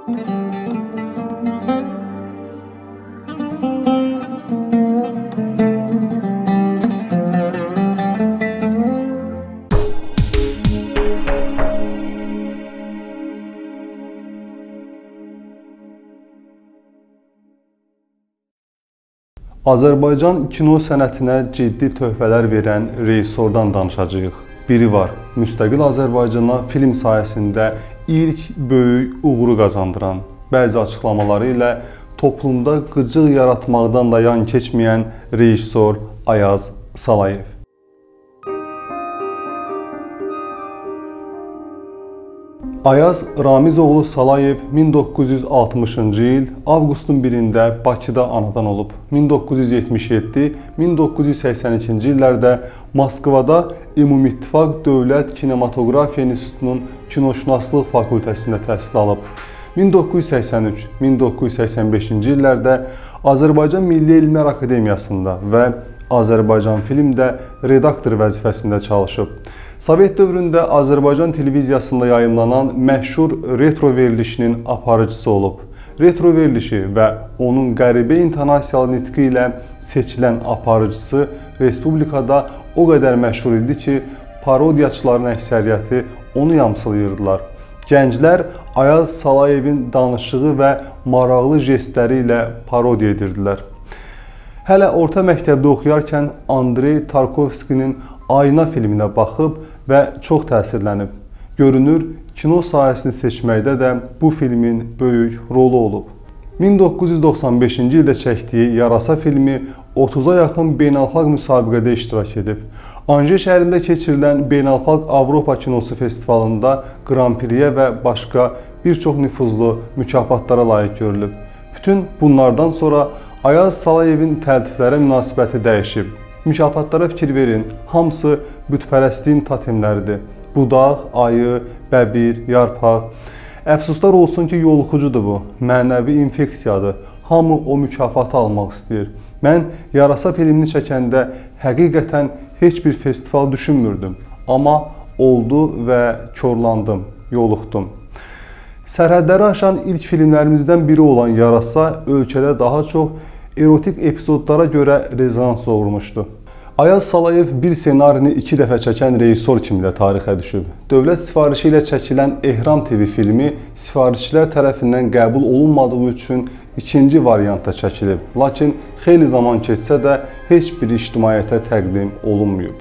Azərbaycan kino sənətinə ciddi töhfələr verən rejissordan danışacağıq. Biri var, müstəqil Azərbaycana film sayəsində ilk böyük uğuru qazandıran, bəzi açıqlamaları ilə toplumda qıcıq yaratmaqdan da yan keçməyən rejissor Ayaz Salayev. Ayaz Ramizoğlu Salayev 1960-cı il avqustun 1-də Bakıda anadan olub. 1977-1982-ci illərdə Moskvada Ümumittifaq Dövlət Kinematografiya İnstitutunun Kinoşünaslıq fakültəsində təhsil alıb. 1983-1985-ci illərdə Azərbaycan Milli Elmlər Akademiyasında və Azərbaycan Filmdə redaktor vəzifəsində çalışıb. Sovet dövründə Azərbaycan televiziyasında yayımlanan məşhur retro verilişinin aparıcısı olub. Retro verilişi və onun qəribə intonasiyalı nitqi ilə seçilən aparıcısı respublikada o qədər məşhur idi ki, parodiyaçıların əksəriyyəti onu yamsılayırdılar. Gənclər Ayaz Salayevin danışığı və maraqlı jestləri ilə parodiya edirdilər. Hələ orta məktəbdə oxuyarkən Andrey Tarkovskinin Ayna filminə baxıb və çox təsirlənib. Görünür, kino sahəsini seçməkdə də bu filmin böyük rolu olub. 1995-ci ildə çəkdiyi Yarasa filmi 30-a yaxın beynəlxalq müsabiqədə iştirak edib. Anje şəhərində keçirilən Beynəlxalq Avropa Kinosu Festivalında Grand Prix-yə və başqa bir çox nüfuzlu mükafatlara layiq görülüb. Bütün bunlardan sonra Ayaz Salayevin təltiflərə münasibəti dəyişib. Mükafatlara fikir verin, hamısı bütpərəstliyin totemləridir. Budaq, ayı, bəbir, yarpaq. Əfsuslar olsun ki, yoluxucudur bu, mənəvi infeksiyadır. Hamı o mükafatı almaq istəyir. Mən Yarasa filmini çəkəndə həqiqətən heç bir festival düşünmürdüm. Amma oldu və korlandım, yoluxdum. Sərhədləri aşan ilk filmlərimizdən biri olan Yarasa ölkədə daha çox erotik epizodlara görə rezonans doğurmuşdu. Ayaz Salayev bir ssenarini 2 dəfə çəkən rejissor kimi də tarixə düşüb. Dövlət sifarişi ilə çəkilən Ehram TV filmi sifarişçilər tərəfindən qəbul olunmadığı üçün ikinci variantda çəkilib. Lakin xeyli zaman keçsə də heç bir ictimaiyyətə təqdim olunmayıb.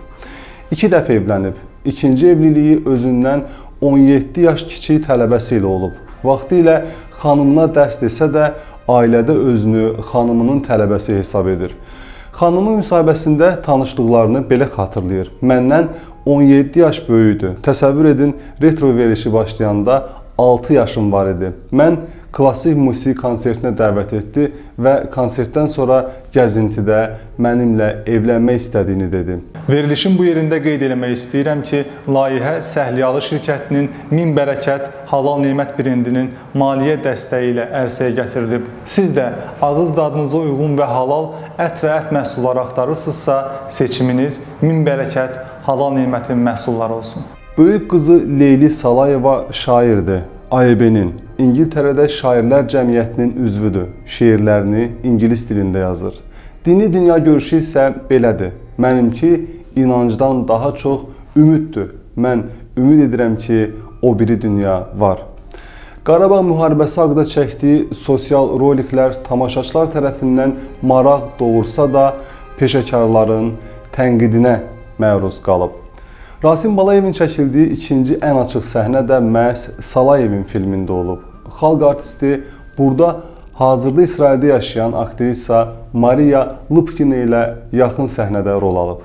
2 dəfə evlənib. İkinci evliliyi özündən 17 yaş kiçik tələbəsi ilə olub. Vaxtilə xanımına dərs desə də ailədə özünü xanımının tələbəsi hesab edir. Xanımı müsahibəsində tanışdıqlarını belə xatırlayır. Məndən 17 yaş böyüdü. Təsəvvür edin, retro verilişi başlayanda 6 yaşım var idi. Mən klassik musiqi konsertinə dəvət etdi və konsertdən sonra gəzintidə mənimlə evlənmək istədiyini dedi. Verilişin bu yerində qeyd eləmək istəyirəm ki, layihə Səhliyalı şirkətinin Min Bərəkət Halal Nemət brendinin maliyyə dəstəyi ilə ərsəyə gətirilib. Siz də ağız dadınıza uyğun və halal ət və ət məhsulları axtarırsınızsa, seçiminiz Min Bərəkət Halal Nemətin məhsulları olsun. Böyük qızı Leyli Salayeva şairdir. AYB-nin, İngiltərədə Şairlər Cəmiyyətinin üzvüdür. Şeirlərini ingilis dilində yazır. Dini dünya görüşü isə belədir. Mənimki inancdan daha çox ümiddir. Mən ümid edirəm ki, o biri dünya var. Qarabağ müharibəsi haqqında çəkdiyi sosial roliklər tamaşaçılar tərəfindən maraq doğursa da peşəkarların tənqidinə məruz qalıb. Rasim Balayevin çəkildiyi ikinci ən açıq səhnə də məhz Salayevin filmində olub. Xalq artisti burada hazırda İsraildə yaşayan aktrisa Mariya Lupkina ilə yaxın səhnədə rol alıb.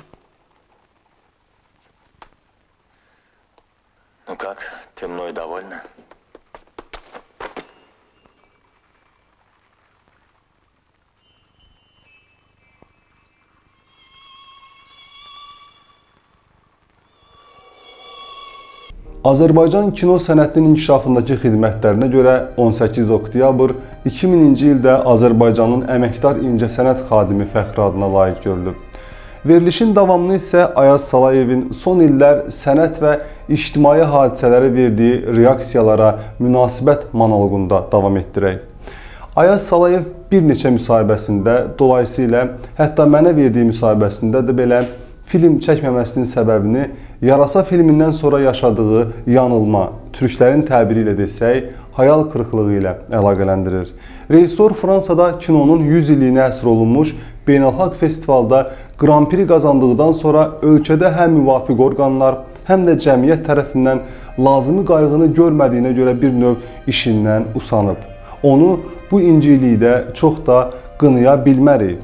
Ну как, ты мной довольна? Azərbaycan kino sənətinin inkişafındakı xidmətlərinə görə 18 oktyabr 2000-ci ildə Azərbaycanın əməkdar incəsənət xadimi fəxri adına layiq görülüb. Verilişin davamını isə Ayaz Salayevin son illər sənət və ictimai hadisələrə verdiyi reaksiyalara münasibət monoloqunda davam etdirək. Ayaz Salayev bir neçə müsahibəsində, dolayısıyla hətta mənə verdiyi müsahibəsində də belə film çəkməməsinin səbəbini Yarasa filmindən sonra yaşadığı yanılma, türklərin təbiri ilə desək, hayal qırıqlığı ilə əlaqələndirir. Rejissor Fransada kinonun 100 illiyinə həsr olunmuş beynəlxalq festivalda Grand Prix qazandıqdan sonra ölkədə həm müvafiq orqanlar, həm də cəmiyyət tərəfindən lazımi qayğını görmədiyinə görə bir növ işindən usanıb. Onu bu incilikdə çox da qınaya bilmərik.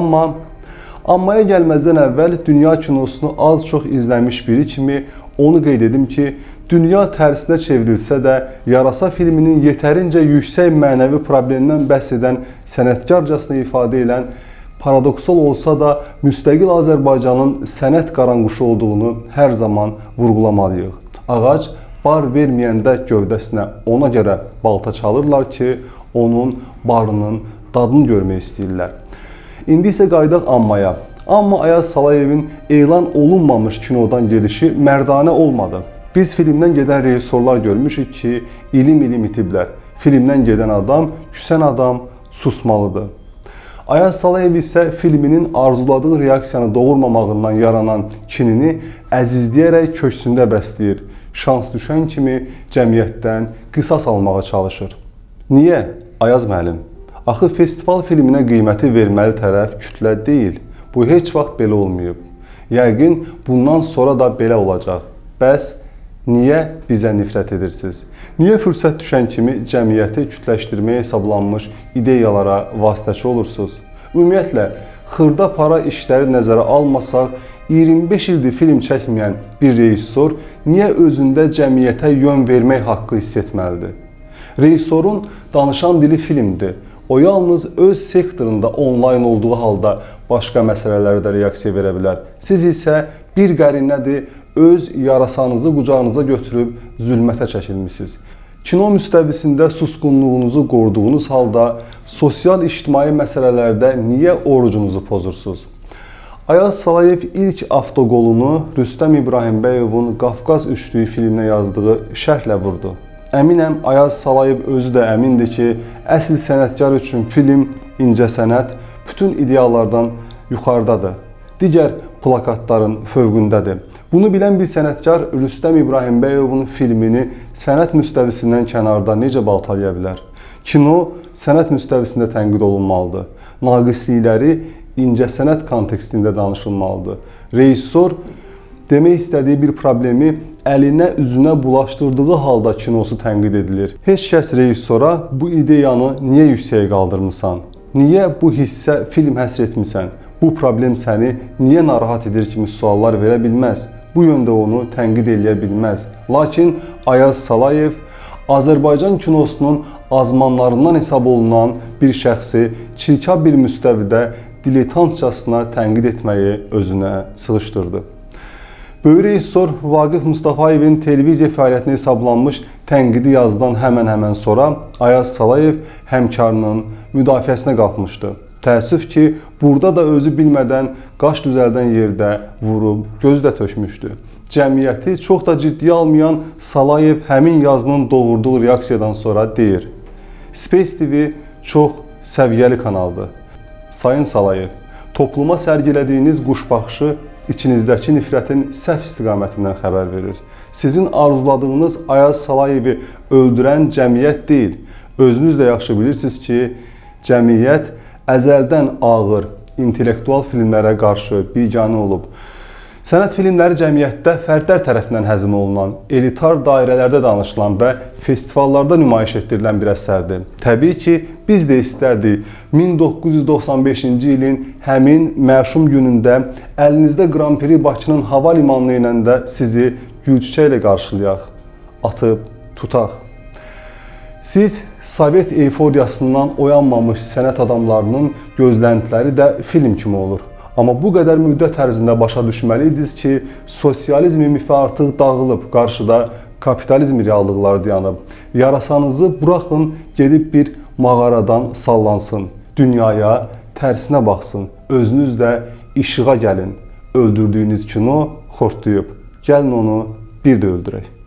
Ammaya gəlməzdən əvvəl dünya kinosunu az-çox izləmiş biri kimi onu qeyd edim ki, dünya tərsinə çevrilsə də Yarasa filminin yetərincə yüksək mənəvi problemindən bəhs edən sənətkarcasına ifadə edən paradoksal olsa da müstəqil Azərbaycanın sənət qaranquşu olduğunu hər zaman vurğulamalıyıq. Ağac bar verməyəndə gövdəsinə ona görə balta çalırlar ki, onun barının dadını görmək istəyirlər. İndi isə qaydaq Ammaya. Amma Ayaz Salayevin elan olunmamış kinodan gedişi mərdanə olmadı. Biz filmdən gedən rejissorlar görmüşük ki, ilim itiblər. Filmdən gedən adam, küsən adam susmalıdır. Ayaz Salayev isə filminin arzuladığı reaksiyanı doğurmamağından yaranan kinini əzizləyərək köksündə bəsləyir. Şans düşən kimi cəmiyyətdən qisas almağa çalışır. Niyə? Ayaz müəllim. Axı festival filminə qiyməti verməli tərəf kütlə deyil. Bu heç vaxt belə olmayıb. Yəqin bundan sonra da belə olacaq. Bəs niyə bizə nifrət edirsiniz? Niyə fürsət düşən kimi cəmiyyəti kütləşdirməyə hesablanmış ideyalara vasitəçi olursunuz? Ümumiyyətlə, xırda para işləri nəzərə almasaq, 25 ildir film çəkməyən bir rejissor niyə özündə cəmiyyətə yön vermək haqqı hiss etməlidir? Rejissorun danışan dili filmdir. O yalnız öz sektorunda onlayn olduğu halda başqa məsələlərə də reaksiya verə bilər. Siz isə bir qərinədir, öz yarasanızı qucağınıza götürüb zülmətə çəkilmişsiniz. Kino müstəvisində susqunluğunuzu qoruduğunuz halda sosial-ictimai məsələlərdə niyə orucunuzu pozursunuz? Ayaz Salayev ilk avtoqolunu Rüstəm İbrahimbəyovun Qafqaz Üçlüyü filminə yazdığı şərhlə vurdu. Əminəm, Ayaz Salayev özü də əmindir ki, əsl sənətkar üçün film, incəsənət bütün ideallardan yuxarıdadır. Digər plakatların fövqündədir. Bunu bilən bir sənətkar Rüstəm İbrahimbəyovun filmini sənət müstəvisindən kənarda necə baltalaya bilər? Kino sənət müstəvisində tənqid olunmalıdır. Naqislikləri incəsənət kontekstində danışılmalıdır. Rejissor demək istədiyi bir problemi əlinə, üzünə bulaşdırdığı halda kinosu tənqid edilir. Heç kəs rejissora bu ideyanı niyə yüksəyə qaldırmısan? Niyə bu hissə film həsr etmisən? Bu problem səni niyə narahat edir kimi suallar verə bilməz? Bu yöndə onu tənqid eləyə bilməz. Lakin Ayaz Salayev Azərbaycan kinosunun azmanlarından hesab olunan bir şəxsi çirkab bir müstəvidə diletantcasına tənqid etməyi özünə sığışdırdı. Böyük rejissor Vaqif Mustafayevin televiziya fəaliyyətinə hesablanmış tənqidi yazıdan həmən sonra Ayaz Salayev həmkarının müdafiəsinə qalxmışdı. Təəssüf ki, burada da özü bilmədən qaş düzəldən yerdə vurub, gözü də tökmüşdü. Cəmiyyəti çox da ciddiyə almayan Salayev həmin yazının doğurduğu reaksiyadan sonra deyir: Space TV çox səviyyəli kanaldır. Sayın Salayev, topluma sərgilədiyiniz quşbaxışı içinizdəki nifrətin səhv istiqamətindən xəbər verir. Sizin arzuladığınız Ayaz Salayevi öldürən cəmiyyət deyil. Özünüz də yaxşı bilirsiniz ki, cəmiyyət əzəldən ağır, intellektual filmlərə qarşı biganə olub. Sənət filmləri cəmiyyətdə fərdlər tərəfindən həzm olunan, elitar dairələrdə danışılan və festivallarda nümayiş etdirilən bir əsərdir. Təbii ki, biz də istərdik 1995-ci ilin həmin məşum günündə əlinizdə Grand Prix Bakının hava limanına enəndə sizi gülçiçə ilə qarşılayaq, atıb tutaq. Siz Sovet eyforiyasından oyanmamış sənət adamlarının gözləntiləri də film kimi olur. Amma bu qədər müddət ərzində başa düşməliydiniz ki, sosializmin mifi artıq dağılıb, qarşıda kapitalizm reallıqları dayanıb. Yarasanızı buraxın, gedib bir mağaradan sallansın, dünyaya tərsinə baxsın, özünüz də işığa gəlin. öldürdüyünüz kino xortlayıb. Gəlin onu bir də öldürək.